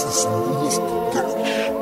is Noodles Productions.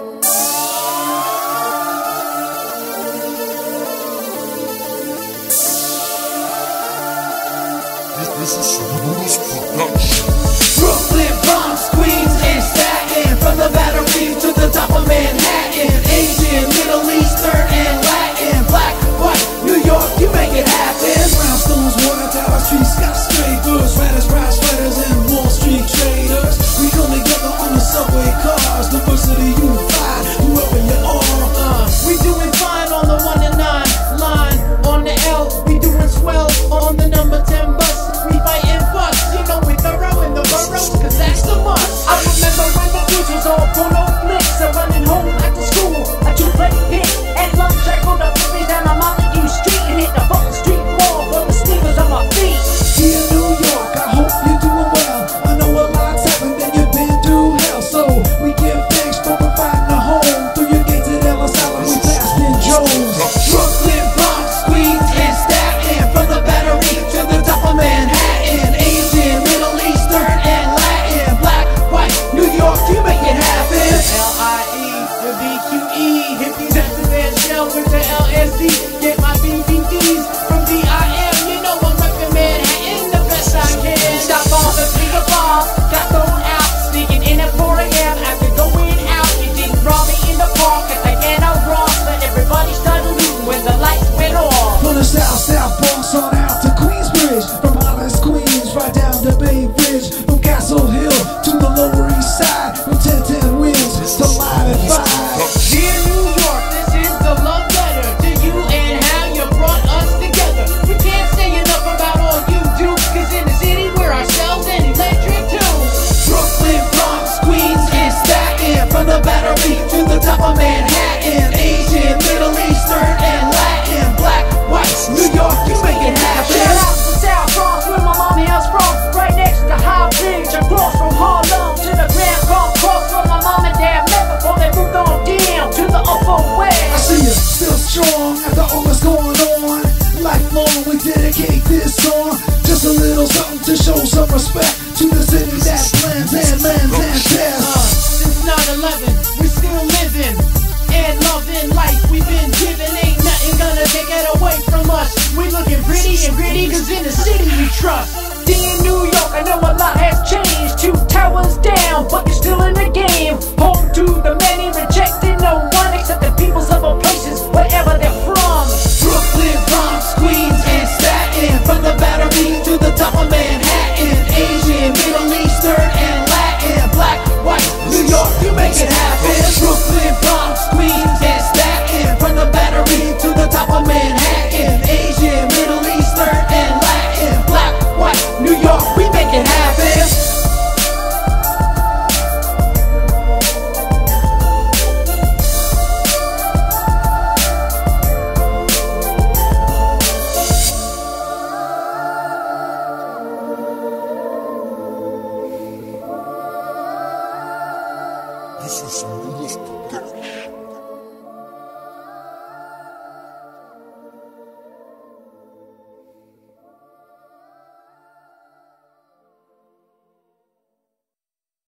This is Noodles Productions. Brooklyn, Bronx, Queens, and Staten. From the Battery to the top of Manhattan. Asian, Middle Eastern, and Latin. Black, white, New York, you make it happen. Brownstones, water tower streets, skyscrapers, riders, prize fighters, and Wall Street traders. We come together on the subway cars. Diversity unified, whoever you are. We doing fine on the 1 and 9 line. On the L, we doing swell on the number 10 bus. We fighting fuss, you know we thorough in the boroughs, cause that's the must. I remember when the kids was all polo flicks and running home after school. I took play hit at lunch. I go to movies down on Montague Street and hit the Button Street Mall for the sneakers on my feet. Here in New York, I hope you're doing well. I know a lot's happened and you've been through hell, so we give thanks for providing a home. Through your gates at Ellis Island, we passed in Jones. Brooklyn, Bronx, Queens, and Staten. From the Battery to the top of Manhattan. Asian, Middle Eastern, and Latin. Black, white, New York, you make it happen. L-I-E, the B-Q-E. Hippies at the band shell with the LSD. Get my BBDs from D-I-M. You know I'm reppin' Manhattan the best I can. Stop on the bigger bar, got thrown out, sneaking in at 4 a.m. after going out. You didn't rob me in the park at the Ghetto Rock, but everybody started looting when the lights went off. From the South Bronx on out to Queensbridge, from Hollis, Queens, right down to Bay Bridge, from Castle Hill to the Lower East Side, from 1010 Winds to Live at 5. Dear New York, this is the love letter to you and how you brought us together. We can't say enough about all you do, cause in the city we're ourselves and electric too. Brooklyn, Bronx, Queens, and Staten. From the Battery to the top of Manhattan. Asian, Middle Eastern, and Latin. Black, white, New York, you make it happen. Shout out to South Bronx, where my mommy hails from, right next to High Bridge, across from Harlem to the Grand Golf Course, where my mom and dad met before they moved on down to the Upper I West. see you still strong after all that's going on. Lifelong, we dedicate this song. Just a little something to show some respect to the city that blends and lends and tests. Since 9/11, we're still living and loving life we've been given. Ain't nothing gonna take it away from us. We looking pretty and gritty, cause in the city we trust. In New York, I know a lot has changed. 2 towers down, but you're still in the game. Home to the many, rejecting no one except the peoples of our places, wherever they're from. Brooklyn, Bronx, Queens, and Staten. From the Battery to the top of Manhattan. Asian, Middle Eastern, and Latin. Black, white, New York, you make it happen. Brooklyn, Bronx, Queens, and Staten. From the Battery to the top of Manhattan. Asian, Middle Eastern, and Latin. Black, white, New York, we make it happen. This is Noodles Productions.